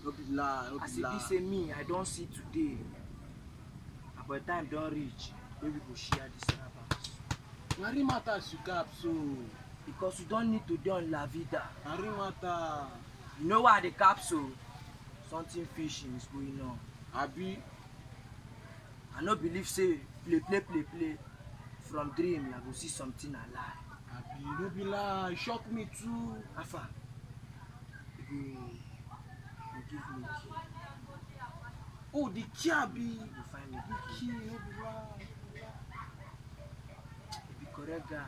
No be lie, no be lie. As if this say me, I don't see today. But time don't reach. Maybe we go share this rabbit. Nari matters you cap so. Because you don't need to do on La Vida. Nari matter. You know why the capsule? Something fishing is going on. Abi. I no believe say play. From dream, I go see something alive. Abi, no be lie. Shock me too. Afa, you give me key. Oh, the key Abi. You find me the key. No be lie. You be correct guy.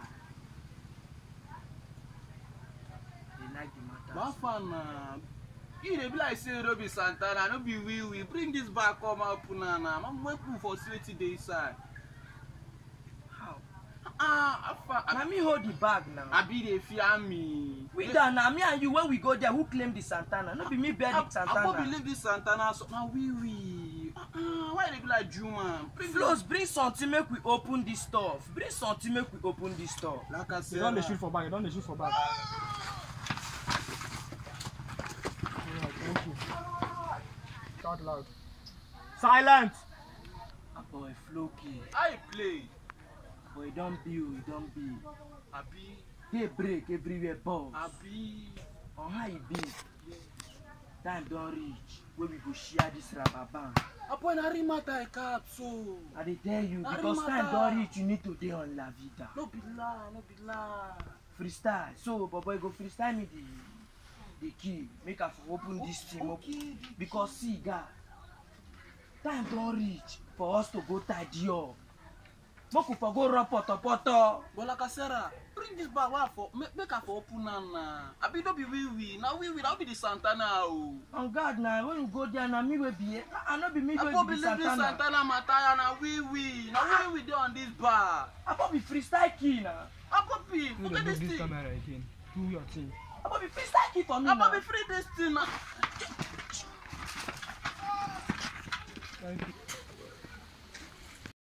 They like the matter. Bafana. You dey be like say no be Santana, no be we. Bring this back come out punana. I'm waiting for sweaty day inside. How? Na me hold the bag now. Abi dey fear me. We done now. Me and you when we go there, who claim the Santana? No be me bear the Santana. I don't believe this Santana. So now we. Why they be like Juma? Flows, bring something make we open this stuff. Bring something make we open this stuff. Like I said, you don't shoot for back. Thank you. Shout loud. Silent. Boy, Floki. I play. Boy, don't be. Abi. They break everywhere, boss. Abi. On how it be? Time don't reach. Where we go share this rubber band. Aboy na rimata I cap so. I dey tell you because time don't reach. You need to dey on La Vida. No be lie. Freestyle. So, boy, go freestyle me the key. Make us open this thing. Okay. Because see, guy, time don't reach for us to go tidy up. Moku for go run poto. But like I said, bring this back for make her for open na. Abi no be we. Now we that be the Santana o. On God now, when you go there, now me will be. I not be me will be the Santana. Santana Mataya na we. Now we dey on this bar. I pop be freestyle key now. I pop be forget this thing. Camera again. Do your thing. I pop be freestyle key for me I now. pop be free this thing now. Thank you.